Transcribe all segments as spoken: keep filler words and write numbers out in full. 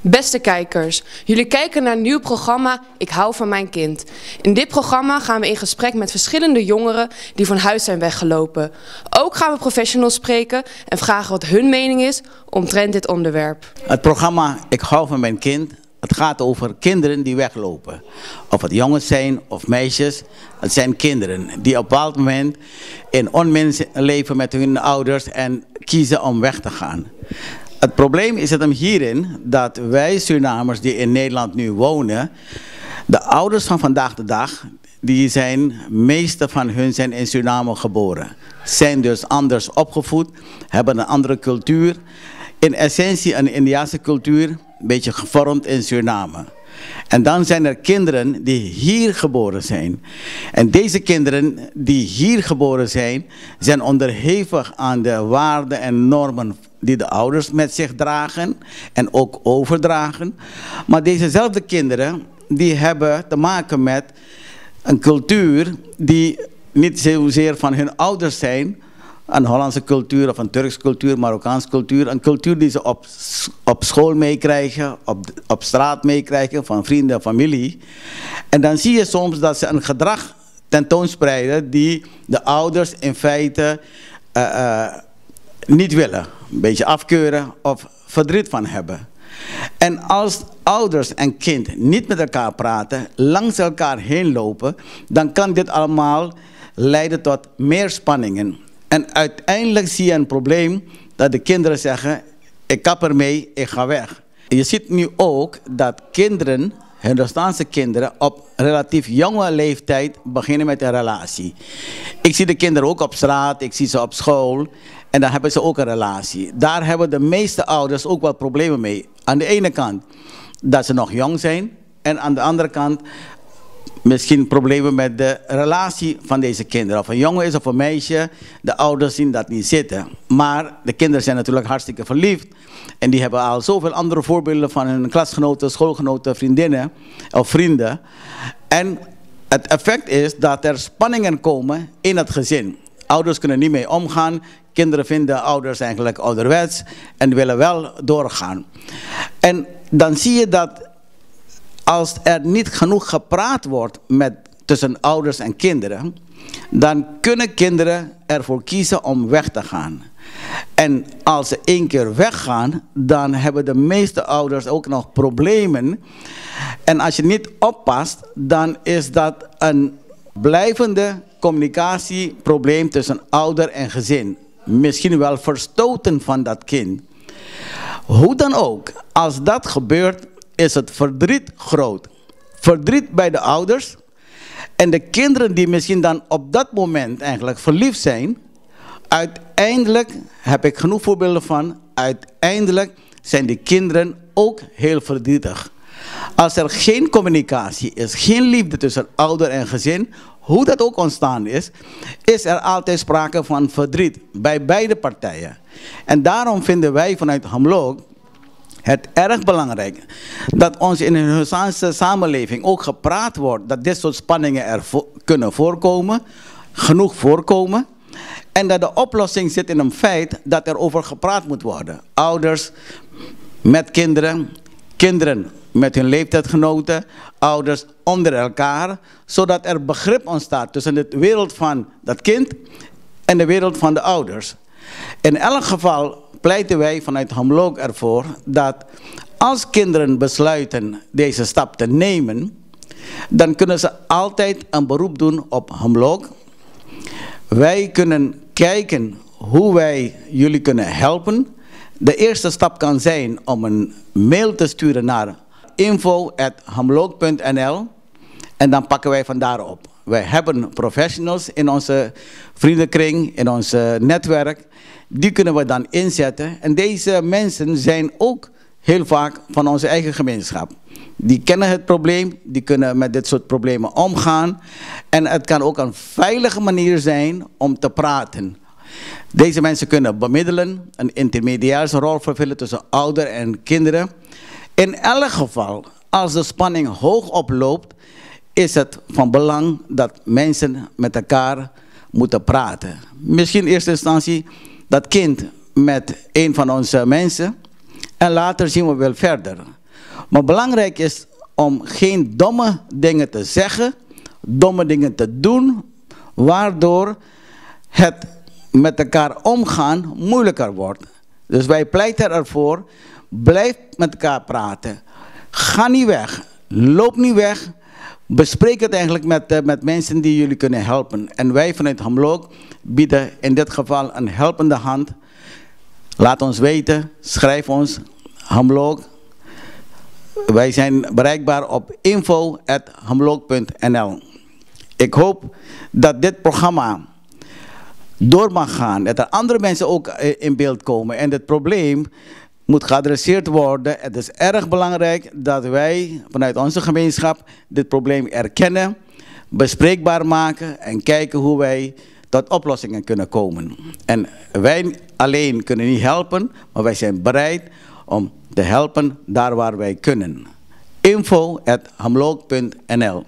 Beste kijkers, jullie kijken naar een nieuw programma Ik hou van mijn kind. In dit programma gaan we in gesprek met verschillende jongeren die van huis zijn weggelopen. Ook gaan we professionals spreken en vragen wat hun mening is omtrent dit onderwerp. Het programma Ik hou van mijn kind, het gaat over kinderen die weglopen. Of het jongens zijn of meisjes, het zijn kinderen die op een bepaald moment in onmin leven met hun ouders en kiezen om weg te gaan. Het probleem is het hem hierin dat wij Surinamers die in Nederland nu wonen, de ouders van vandaag de dag, die zijn, meeste van hun zijn in Suriname geboren. Zijn dus anders opgevoed, hebben een andere cultuur. In essentie een Indiase cultuur, een beetje gevormd in Suriname. En dan zijn er kinderen die hier geboren zijn. En deze kinderen die hier geboren zijn, zijn onderhevig aan de waarden en normen die de ouders met zich dragen en ook overdragen. Maar dezezelfde kinderen die hebben te maken met een cultuur die niet zozeer van hun ouders zijn, een Hollandse cultuur of een Turkse cultuur, Marokkaanse cultuur. Een cultuur die ze op, op school meekrijgen, op, op straat meekrijgen, van vrienden en familie. En dan zie je soms dat ze een gedrag tentoonspreiden die de ouders in feite uh, uh, niet willen. Een beetje afkeuren of verdriet van hebben. En als ouders en kind niet met elkaar praten, langs elkaar heen lopen, dan kan dit allemaal leiden tot meer spanningen. En uiteindelijk zie je een probleem dat de kinderen zeggen, ik kap ermee, ik ga weg. Je ziet nu ook dat kinderen, Hindoestaanse kinderen, op relatief jonge leeftijd beginnen met een relatie. Ik zie de kinderen ook op straat, ik zie ze op school en dan hebben ze ook een relatie. Daar hebben de meeste ouders ook wel problemen mee. Aan de ene kant dat ze nog jong zijn en aan de andere kant misschien problemen met de relatie van deze kinderen. Of een jongen is of een meisje, de ouders zien dat niet zitten. Maar de kinderen zijn natuurlijk hartstikke verliefd. En die hebben al zoveel andere voorbeelden van hun klasgenoten, schoolgenoten, vriendinnen of vrienden. En het effect is dat er spanningen komen in het gezin. Ouders kunnen niet mee omgaan. Kinderen vinden ouders eigenlijk ouderwets en willen wel doorgaan. En dan zie je dat als er niet genoeg gepraat wordt met, tussen ouders en kinderen, dan kunnen kinderen ervoor kiezen om weg te gaan. En als ze één keer weggaan, dan hebben de meeste ouders ook nog problemen. En als je niet oppast, dan is dat een blijvende communicatieprobleem tussen ouder en gezin. Misschien wel verstoten van dat kind. Hoe dan ook, als dat gebeurt, is het verdriet groot. Verdriet bij de ouders. En de kinderen die misschien dan op dat moment eigenlijk verliefd zijn. Uiteindelijk, heb ik genoeg voorbeelden van, uiteindelijk zijn die kinderen ook heel verdrietig. Als er geen communicatie is, geen liefde tussen ouder en gezin, hoe dat ook ontstaan is, is er altijd sprake van verdriet bij beide partijen. En daarom vinden wij vanuit Hamloog het erg belangrijk dat ons in een Hindoestaanse samenleving ook gepraat wordt dat dit soort spanningen er vo kunnen voorkomen, genoeg voorkomen. En dat de oplossing zit in een feit dat er over gepraat moet worden. Ouders met kinderen, kinderen met hun leeftijdsgenoten, ouders onder elkaar, zodat er begrip ontstaat tussen de wereld van dat kind en de wereld van de ouders. In elk geval pleiten wij vanuit Hamloog ervoor dat als kinderen besluiten deze stap te nemen, dan kunnen ze altijd een beroep doen op Hamloog. Wij kunnen kijken hoe wij jullie kunnen helpen. De eerste stap kan zijn om een mail te sturen naar info at hamloog punt n l en dan pakken wij vandaar op. Wij hebben professionals in onze vriendenkring, in ons netwerk. Die kunnen we dan inzetten. En deze mensen zijn ook heel vaak van onze eigen gemeenschap. Die kennen het probleem, die kunnen met dit soort problemen omgaan. En het kan ook een veilige manier zijn om te praten. Deze mensen kunnen bemiddelen, een intermediairsrol vervullen tussen ouder en kinderen. In elk geval, als de spanning hoog oploopt, is het van belang dat mensen met elkaar moeten praten. Misschien in eerste instantie dat kind met een van onze mensen en later zien we wel verder. Maar belangrijk is om geen domme dingen te zeggen, domme dingen te doen, waardoor het met elkaar omgaan moeilijker wordt. Dus wij pleiten ervoor, blijf met elkaar praten. Ga niet weg, loop niet weg. Bespreek het eigenlijk met, uh, met mensen die jullie kunnen helpen. En wij vanuit Hamloog bieden in dit geval een helpende hand. Laat ons weten, schrijf ons, Hamloog. Wij zijn bereikbaar op info at hamloog punt n l. Ik hoop dat dit programma door mag gaan. Dat er andere mensen ook in beeld komen. En het probleem moet geadresseerd worden. Het is erg belangrijk dat wij vanuit onze gemeenschap dit probleem erkennen, bespreekbaar maken en kijken hoe wij tot oplossingen kunnen komen. En wij alleen kunnen niet helpen, maar wij zijn bereid om te helpen daar waar wij kunnen. info at hamloog punt n l.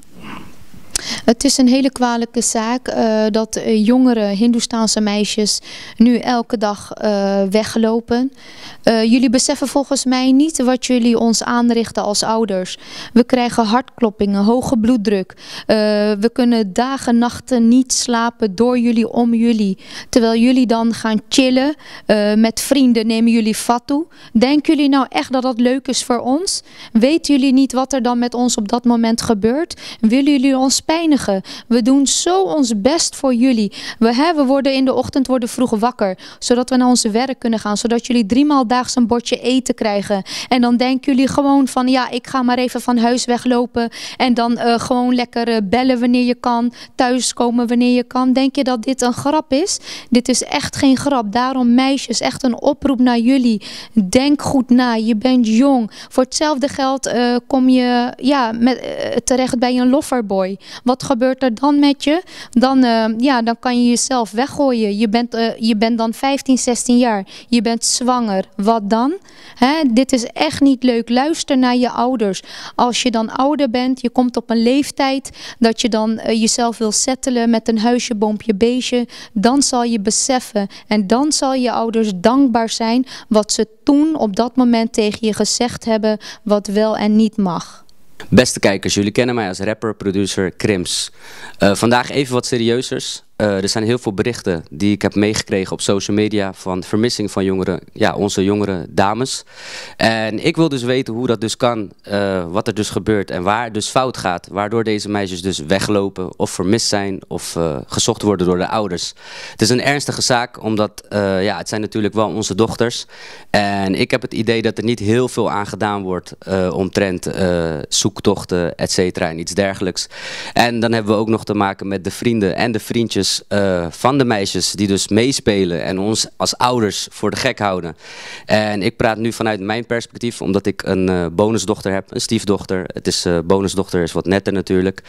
Het is een hele kwalijke zaak uh, dat uh, jongere Hindoestaanse meisjes nu elke dag uh, weglopen. Uh, jullie beseffen volgens mij niet wat jullie ons aanrichten als ouders. We krijgen hartkloppingen, hoge bloeddruk. Uh, we kunnen dagen, nachten niet slapen door jullie, om jullie. Terwijl jullie dan gaan chillen uh, met vrienden, nemen jullie fatu. Denken jullie nou echt dat dat leuk is voor ons? Weten jullie niet wat er dan met ons op dat moment gebeurt? Willen jullie ons pijnigen? We doen zo ons best voor jullie. We, hè, we worden in de ochtend worden vroeg wakker, zodat we naar onze werk kunnen gaan, zodat jullie driemaal daags een bordje eten krijgen. En dan denken jullie gewoon van, ja, ik ga maar even van huis weglopen en dan uh, gewoon lekker uh, bellen wanneer je kan, thuiskomen wanneer je kan. Denk je dat dit een grap is? Dit is echt geen grap. Daarom meisjes, echt een oproep naar jullie. Denk goed na. Je bent jong. Voor hetzelfde geld uh, kom je ja, met, uh, terecht bij een loverboy. Wat gebeurt er dan met je? Dan, uh, ja, dan kan je jezelf weggooien. Je bent, uh, je bent dan vijftien, zestien jaar. Je bent zwanger. Wat dan? Hè? Dit is echt niet leuk. Luister naar je ouders. Als je dan ouder bent, je komt op een leeftijd dat je dan uh, jezelf wil settelen met een huisje, boompje, beestje, dan zal je beseffen en dan zal je ouders dankbaar zijn wat ze toen op dat moment tegen je gezegd hebben wat wel en niet mag. Beste kijkers, jullie kennen mij als rapper, producer, Krims. Uh, vandaag even wat serieuzers. Uh, er zijn heel veel berichten die ik heb meegekregen op social media van vermissing van jongeren, ja, onze jongere dames. En ik wil dus weten hoe dat dus kan, uh, wat er dus gebeurt en waar het dus fout gaat, waardoor deze meisjes dus weglopen of vermist zijn of uh, gezocht worden door de ouders. Het is een ernstige zaak, omdat uh, ja, het zijn natuurlijk wel onze dochters. En ik heb het idee dat er niet heel veel aan gedaan wordt uh, omtrent uh, zoektochten, et cetera en iets dergelijks. En dan hebben we ook nog te maken met de vrienden en de vriendjes Uh, van de meisjes die dus meespelen en ons als ouders voor de gek houden. En ik praat nu vanuit mijn perspectief, omdat ik een uh, bonusdochter heb, een stiefdochter. Het is uh, bonusdochter is wat netter natuurlijk.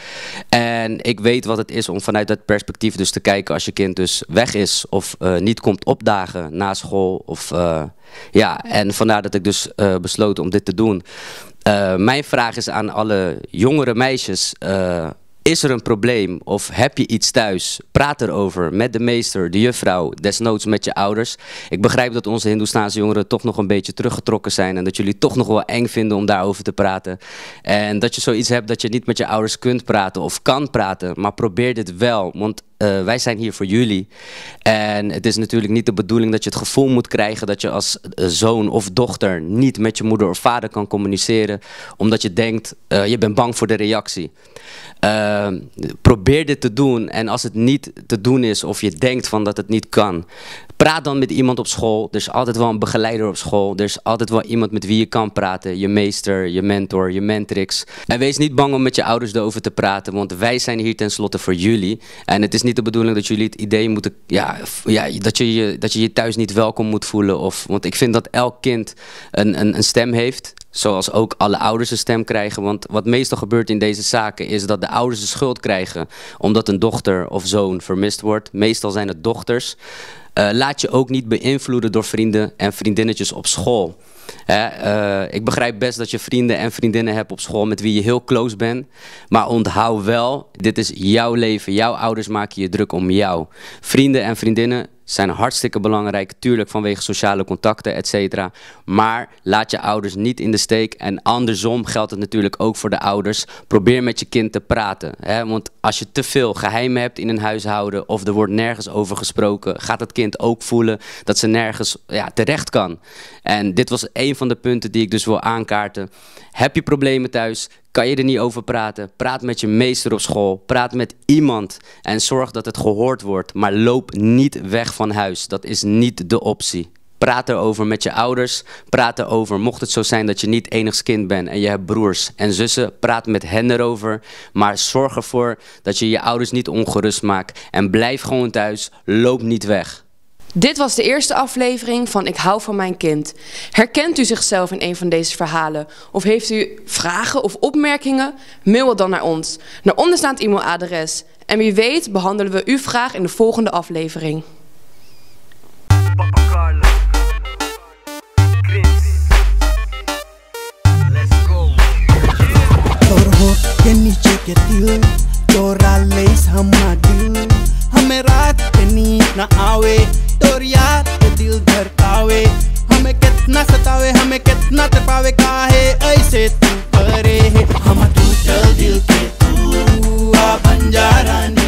En ik weet wat het is om vanuit dat perspectief dus te kijken als je kind dus weg is of uh, niet komt opdagen na school. Of, uh, ja, en vandaar dat ik dus uh, besloot om dit te doen. Uh, mijn vraag is aan alle jongere meisjes. Uh, Is er een probleem of heb je iets thuis? Praat erover met de meester, de juffrouw, desnoods met je ouders. Ik begrijp dat onze Hindoestaanse jongeren toch nog een beetje teruggetrokken zijn en dat jullie toch nog wel eng vinden om daarover te praten. En dat je zoiets hebt dat je niet met je ouders kunt praten of kan praten, maar probeer dit wel, want Uh, wij zijn hier voor jullie. En het is natuurlijk niet de bedoeling dat je het gevoel moet krijgen dat je als uh, zoon of dochter niet met je moeder of vader kan communiceren, omdat je denkt, uh, je bent bang voor de reactie. Uh, probeer dit te doen en als het niet te doen is of je denkt van dat het niet kan, praat dan met iemand op school. Er is altijd wel een begeleider op school. Er is altijd wel iemand met wie je kan praten. Je meester, je mentor, je mentrix. En wees niet bang om met je ouders erover te praten, want wij zijn hier tenslotte voor jullie. En het is niet de bedoeling dat jullie het idee moeten, ja, ja, dat, je je, dat je je thuis niet welkom moet voelen. Of, want ik vind dat elk kind een, een, een stem heeft. Zoals ook alle ouders een stem krijgen. Want wat meestal gebeurt in deze zaken is dat de ouders de schuld krijgen omdat een dochter of zoon vermist wordt. Meestal zijn het dochters. Uh, laat je ook niet beïnvloeden door vrienden en vriendinnetjes op school. Hè, uh, ik begrijp best dat je vrienden en vriendinnen hebt op school met wie je heel close bent. Maar onthoud wel, dit is jouw leven. Jouw ouders maken je druk om jou. Vrienden en vriendinnen zijn hartstikke belangrijk. Tuurlijk vanwege sociale contacten, et cetera. Maar laat je ouders niet in de steek. En andersom geldt het natuurlijk ook voor de ouders. Probeer met je kind te praten. Hè? Want als je te veel geheimen hebt in een huishouden of er wordt nergens over gesproken, gaat het kind ook voelen dat ze nergens ja, terecht kan. En dit was een van de punten die ik dus wil aankaarten. Heb je problemen thuis? Kan je er niet over praten? Praat met je meester op school. Praat met iemand en zorg dat het gehoord wordt. Maar loop niet weg van huis. Dat is niet de optie. Praat erover met je ouders. Praat erover, mocht het zo zijn dat je niet enigst kind bent en je hebt broers en zussen. Praat met hen erover. Maar zorg ervoor dat je je ouders niet ongerust maakt. En blijf gewoon thuis. Loop niet weg. Dit was de eerste aflevering van Ik hou van mijn kind. Herkent u zichzelf in een van deze verhalen? Of heeft u vragen of opmerkingen? Mail het dan naar ons, naar onderstaand e-mailadres. En wie weet behandelen we uw vraag in de volgende aflevering. Papa Carlo. Chris. Let's go. Torho ke niche ke dil, tora lees hama dil. Hame raat ke niet na awe. और यार ये दिल धड़कावे हमें कितना सतावे हमें कितना तपावे काहे ऐसे तू करे है हम तू चल दिल के तू आ बंजारा